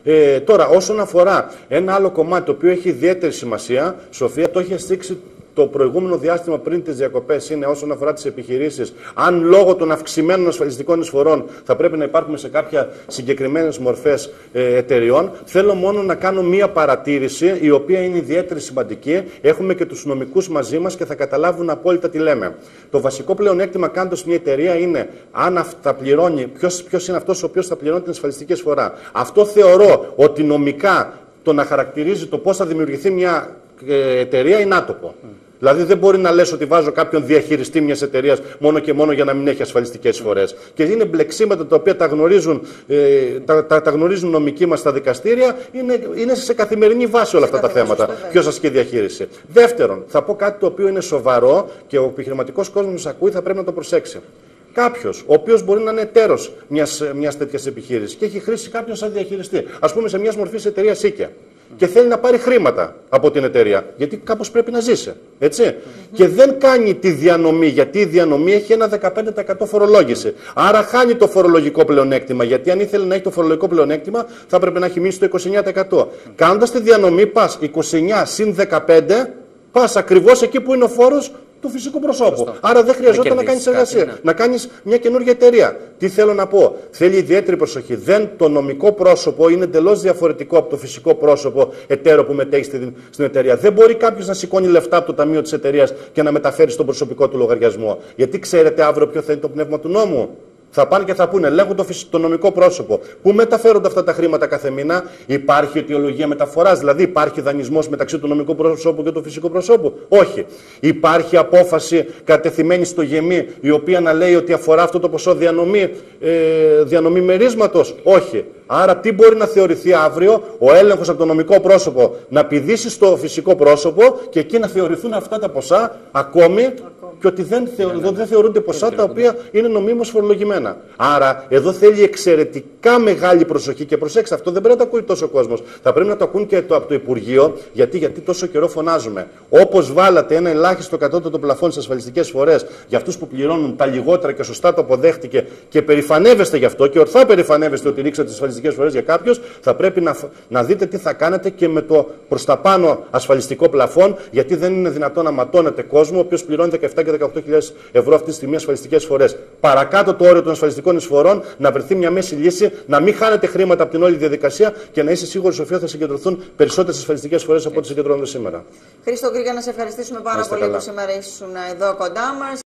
Τώρα, όσον αφορά ένα άλλο κομμάτι το οποίο έχει ιδιαίτερη σημασία, Σοφία, το έχει στήξει το προηγούμενο διάστημα πριν τις διακοπές, είναι όσον αφορά τις επιχειρήσεις. Αν λόγω των αυξημένων ασφαλιστικών εισφορών θα πρέπει να υπάρχουμε σε κάποια συγκεκριμένες μορφές εταιριών, θέλω μόνο να κάνω μία παρατήρηση, η οποία είναι ιδιαίτερη σημαντική. Έχουμε και τους νομικούς μαζί μας και θα καταλάβουν απόλυτα τι λέμε. Το βασικό πλεονέκτημα κάνοντας μια εταιρεία είναι αν αυτά πληρώνει, ποιος είναι αυτός ο οποίος θα πληρώνει την ασφαλιστική εισφορά. Αυτό θεωρώ ότι νομικά το να χαρακτηρίζει το πώς θα δημιουργηθεί μια εταιρεία είναι άτοπο. Δηλαδή δεν μπορεί να λες ότι βάζω κάποιον διαχειριστή μιας εταιρείας μόνο και μόνο για να μην έχει ασφαλιστικές εισφορές. Και είναι μπλεξίματα τα οποία τα γνωρίζουν νομικοί μας στα δικαστήρια, είναι σε καθημερινή βάση όλα αυτά τα θέματα. Ποιος ασκεί διαχείριση. Δεύτερον, θα πω κάτι το οποίο είναι σοβαρό και ο επιχειρηματικός κόσμος μας ακούει, θα πρέπει να το προσέξει. Κάποιος, ο οποίος μπορεί να είναι εταίρος μιας τέτοιας επιχείρησης και έχει χρήσει κάποιον σαν διαχειριστή, ας πούμε σε μιας μορφής εταιρείας ΣΥΚΕ, και θέλει να πάρει χρήματα από την εταιρεία, γιατί κάπως πρέπει να ζήσει, έτσι. Και δεν κάνει τη διανομή, γιατί η διανομή έχει ένα 15% φορολόγηση. Άρα χάνει το φορολογικό πλεονέκτημα, γιατί αν ήθελε να έχει το φορολογικό πλεονέκτημα θα έπρεπε να έχει μείνει στο 29%. Κάνοντας τη διανομή πας 29 συν 15, πας ακριβώς εκεί που είναι ο φόρος του φυσικού προσώπου. Σωστό. Άρα δεν χρειαζόταν να κάνεις εργασία, να κάνεις μια καινούργια εταιρεία. Τι θέλω να πω, θέλει ιδιαίτερη προσοχή. Το νομικό πρόσωπο είναι εντελώς διαφορετικό από το φυσικό πρόσωπο εταίρο που μετέχει στην εταιρεία. Δεν μπορεί κάποιος να σηκώνει λεφτά από το ταμείο της εταιρείας και να μεταφέρει στον προσωπικό του λογαριασμό. Γιατί ξέρετε αύριο ποιο θα είναι το πνεύμα του νόμου. Θα πάνε και θα πούνε, λέγουν το νομικό πρόσωπο. Πού μεταφέρονται αυτά τα χρήματα κάθε μήνα, υπάρχει αιτιολογία μεταφοράς, δηλαδή υπάρχει δανεισμός μεταξύ του νομικού πρόσωπου και του φυσικού προσώπου. Υπάρχει απόφαση κατευθυμένη στο γεμί, η οποία να λέει ότι αφορά αυτό το ποσό διανομή μερίσματος. Όχι. Άρα τι μπορεί να θεωρηθεί αύριο, ο έλεγχος από το νομικό πρόσωπο να πηδήσει στο φυσικό πρόσωπο και εκεί να θεωρηθούν αυτά τα ποσά ακόμη και ότι δεν θεωρούνται ποσά τα οποία είναι νομίμως φορολογημένα. Άρα εδώ θέλει εξαιρετικά μεγάλη προσοχή και προσέξτε, αυτό δεν πρέπει να το ακούει τόσο ο κόσμος. Θα πρέπει να το ακούν και από το Υπουργείο, γιατί τόσο καιρό φωνάζουμε. Όπως βάλατε ένα ελάχιστο κατώτατο πλαφόν στις ασφαλιστικές εισφορές για αυτούς που πληρώνουν τα λιγότερα και σωστά το αποδέχτηκε και περηφανεύεστε γι' αυτό και ορθά περηφανεύεστε ότι ρίξατε τις ασφαλιστικές εισφορές για κάποιους, θα πρέπει να δείτε τι θα κάνετε και με το προς τα πάνω ασφαλιστικό πλαφόν, γιατί δεν είναι δυνατόν να ματώνετε κόσμο ο οποίος πληρώνει 17 και 18.000 ευρώ αυτή τη στιγμή ασφαλιστικές εισφορές. Παρακάτω το όριο των ασφαλιστικών εισφορών, να βρεθεί μια μέση λύση, να μην χάνετε χρήματα από την όλη διαδικασία και να είστε σίγουροι, Σοφία, θα συγκεντρωθούν περισσότερες ασφαλιστικές εισφορές από ό,τι συγκεντρώνονται σήμερα. Χρήστο Γκρίγκα, να σε ευχαριστήσουμε πάρα πολύ που σήμερα ήσουν εδώ κοντά μας.